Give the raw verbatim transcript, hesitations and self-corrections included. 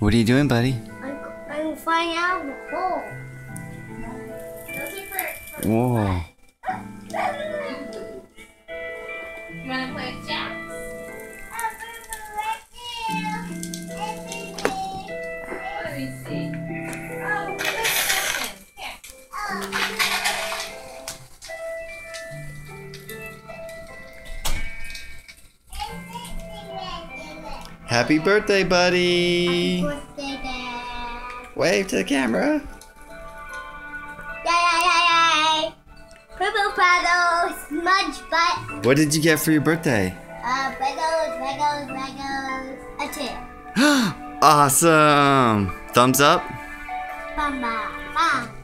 What are you doing, buddy? I'm, I'm flying out of the hole. Whoa. You want to play with Jax? Let me see. Oh, wait a second. Here. Happy birthday, buddy. Happy birthday, Dad. Wave to the camera. Yay, yay, yay, yay. Purple paddles, smudge butt. What did you get for your birthday? Uh, Legos, Legos, Legos. A chair. Awesome. Thumbs up. Bam, bam, bam.